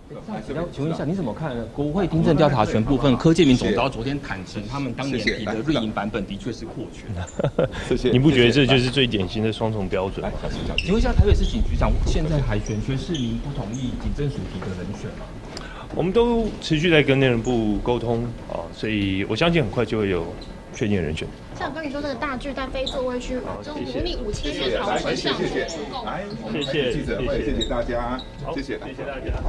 请问一下，你怎么看国会听证调查权部分？柯建铭总召昨天坦承，他们当年提的绿营版本的确是扩权。 谢谢。 你不觉得这就是最典型的双重标准吗？ 请问一下，台北市警局长现在还悬缺，是您不同意警政署提的人选吗？ 我们都持续在跟内政部沟通啊，所以我相信很快就会有确定的人选。 像跟你说那个大巨蛋非座位区，就努力5000年逃生上路， 来， 谢谢记者会，谢谢大家，谢谢， 谢谢大家。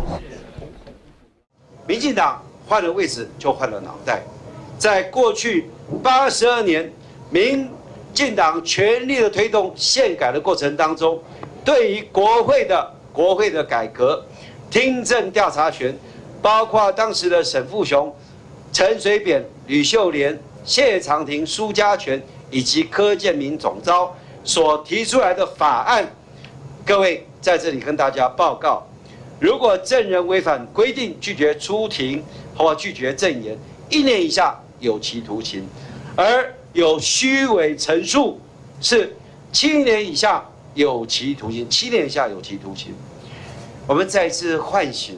民进党换了位置就换了脑袋，在过去82年，民进党全力的推动宪改的过程当中，对于国会的改革、听证调查权，包括当时的沈富雄、陈水扁、吕秀莲、谢长廷、苏家全以及柯建铭总召所提出来的法案，各位在这里跟大家报告，如果证人违反规定拒绝出庭或拒绝证言，1年以下有期徒刑；而有虚伪陈述是7年以下有期徒刑，7年以下有期徒刑。我们再次唤醒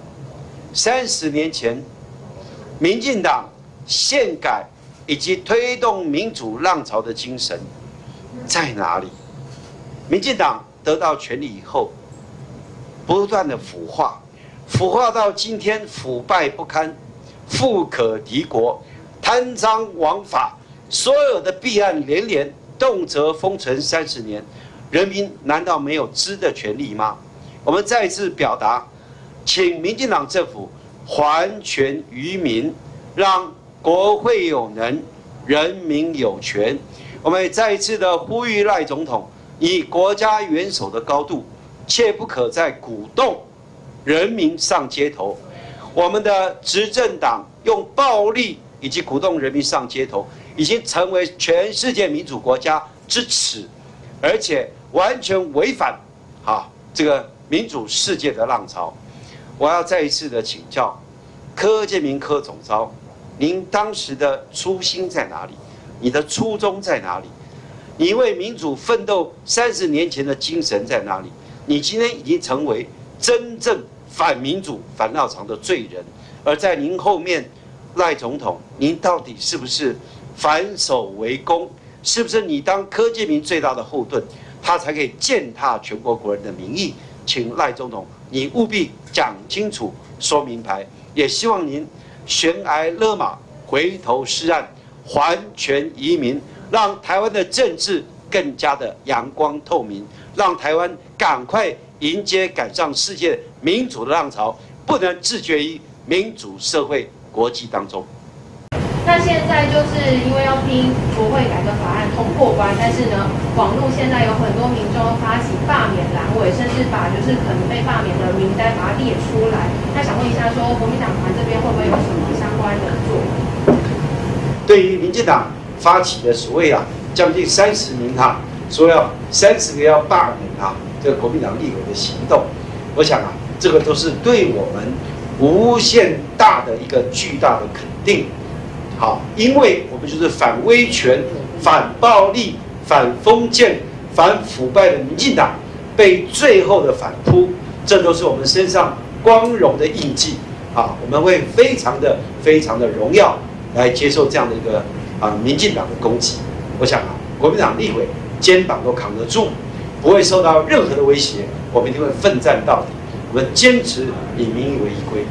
30年前民进党宪改以及推动民主浪潮的精神在哪里？民进党得到权力以后，不断的腐化到今天腐败不堪、富可敌国、贪赃枉法，所有的弊案连连，动辄封存30年，人民难道没有知的权利吗？我们再次表达，请民进党政府还权于民，让国会有能，人民有权。我们也再一次的呼吁赖总统，以国家元首的高度，切不可再鼓动人民上街头。我们的执政党用暴力以及鼓动人民上街头，已经成为全世界民主国家之耻，而且完全违反这个民主世界的浪潮。我要再一次的请教柯建铭柯总召，您当时的初心在哪里？你的初衷在哪里？你为民主奋斗30年前的精神在哪里？你今天已经成为真正反民主、反闹场的罪人。而在您后面，赖总统，您到底是不是反守为攻？是不是你当柯建铭最大的后盾，他才可以践踏全国国人的民意？请赖总统，你务必讲清楚、说明白。也希望您悬崖勒马，回头是岸，还权于民，让台湾的政治更加的阳光透明，让台湾赶快迎接赶上世界民主的浪潮，不能自绝于民主社会国际当中。 那现在就是因为要拼国会改革法案通过关，但是呢，网络现在有很多民众发起罢免蓝委，甚至把就是可能被罢免的名单把它列出来。那想问一下，说国民党团这边会不会有什么相关的作为？ 对于民进党发起的所谓将近30名说要30个要罢免这个国民党立委的行动，我想这个都是对我们无限大的一个巨大的肯定。因为我们就是反威权、反暴力、反封建、反腐败的民进党，被最后的反扑，这都是我们身上光荣的印记我们会非常的荣耀来接受这样的一个民进党的攻击。我想国民党立委肩膀都扛得住，不会受到任何的威胁，我们一定会奋战到底，我们坚持以民意为依归。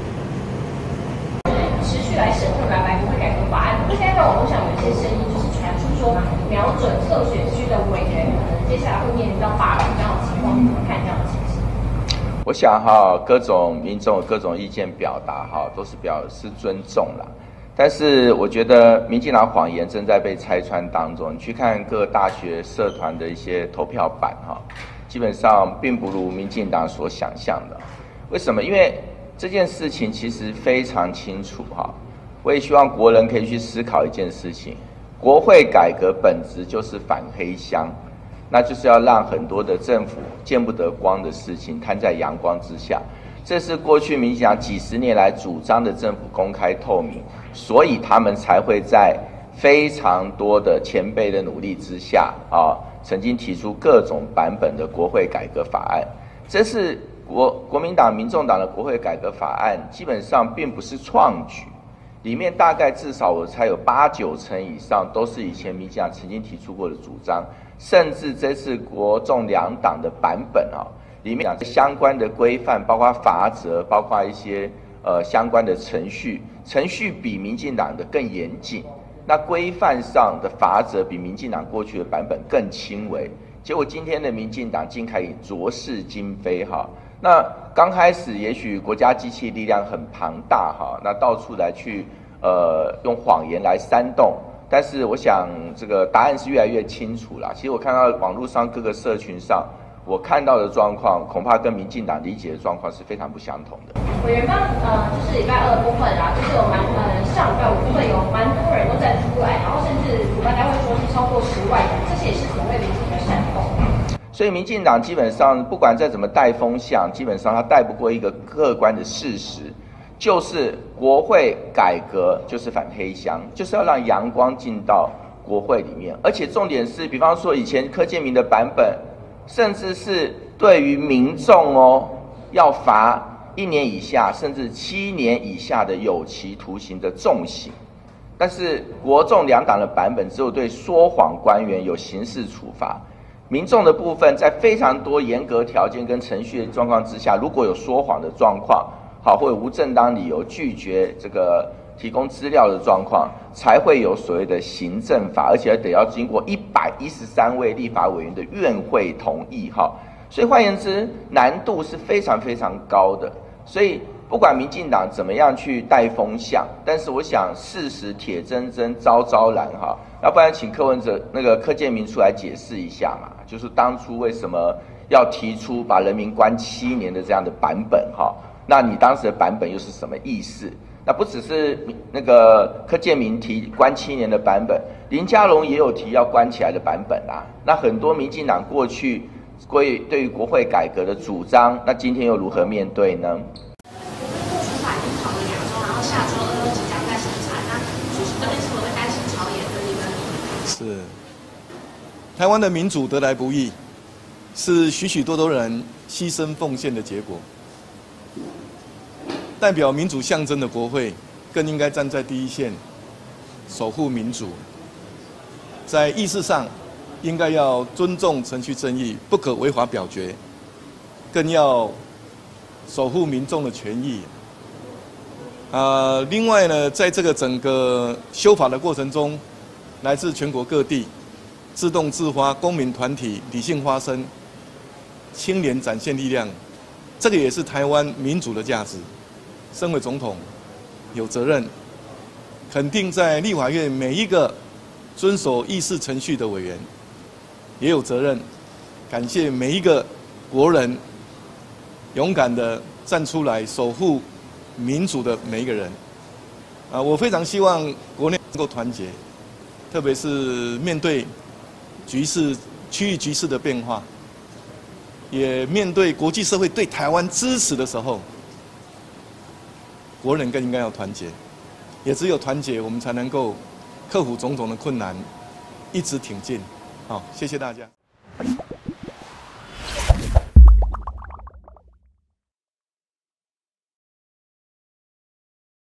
持续来审核蓝白国会改革法案，现在在网络上有一些声音，就是传出说瞄准特选区的委员，可能接下来会面临到罢免这样的情况，你怎么看这样的情形？ 我想各种民众各种意见表达都是表示尊重啦。但是我觉得民进党谎言正在被拆穿当中。你去看各大学社团的一些投票板基本上并不如民进党所想象的。为什么？因为这件事情其实非常清楚我也希望国人可以去思考一件事情：国会改革本质就是反黑箱，那就是要让很多的政府见不得光的事情摊在阳光之下。这是过去民进党几十年来主张的政府公开透明，所以他们才会在非常多的前辈的努力之下曾经提出各种版本的国会改革法案。这是国民党、民众党的国会改革法案基本上并不是创举，里面大概至少我猜有8、9成以上都是以前民进党曾经提出过的主张，甚至这次国众两党的版本里面相关的规范，包括罚则，包括一些相关的程序比民进党的更严谨，那规范上的罚则比民进党过去的版本更轻微。结果今天的民进党竟可以浊世今非那刚开始也许国家机器力量很庞大那到处来去用谎言来煽动，但是我想这个答案是越来越清楚啦。其实我看到网络上各个社群上，我看到的状况恐怕跟民进党理解的状况是非常不相同的。 委员刚就是礼拜2的部分就是有上礼拜5部分有蛮多人都站出来，然后甚至主办单位说是超过10万人，这些也是所谓民进的煽动。 所以民进党基本上不管再怎么带风向，基本上他带不过一个客观的事实，就是国会改革就是反黑箱，就是要让阳光进到国会里面，而且重点是，比方说以前柯建铭的版本，甚至是对于民众要罚1年以下甚至7年以下的有期徒刑的重刑，但是国众两党的版本只有对说谎官员有刑事处罚。民众的部分，在非常多严格条件跟程序的状况之下，如果有说谎的状况，或有无正当理由拒绝这个提供资料的状况，才会有所谓的行政法，而且得要经过113位立法委员的院会同意所以换言之，难度是非常非常高的。所以不管民进党怎么样去带风向，但是我想事实铁铮铮昭昭然要不然请柯建铭出来解释一下嘛，就是当初为什么要提出把人民关7年的这样的版本那你当时的版本又是什么意思？那不只是柯建铭提关7年的版本，林佳龙也有提要关起来的版本那很多民进党过去对于国会改革的主张，那今天又如何面对呢？ 司法已经跑了2周，然后下周2即将在审查，那主席这边是否会担心朝野对立跟是台湾的民主得来不易，是许许多多人牺牲奉献的结果。代表民主象征的国会，更应该站在第一线，守护民主。在议事上，应该要尊重程序正义，不可违法表决，更要守护民众的权益。另外呢，在这个整个修法的过程中，来自全国各地自动自发公民团体理性发声，青年展现力量，这个也是台湾民主的价值。身为总统，有责任肯定在立法院每一个遵守议事程序的委员，也有责任感谢每一个国人勇敢的站出来守护民主的每一个人。我非常希望国内能够团结，特别是面对区域局势的变化，也面对国际社会对台湾支持的时候，国人更应该要团结，也只有团结，我们才能够克服种种的困难，一直挺进。好，谢谢大家。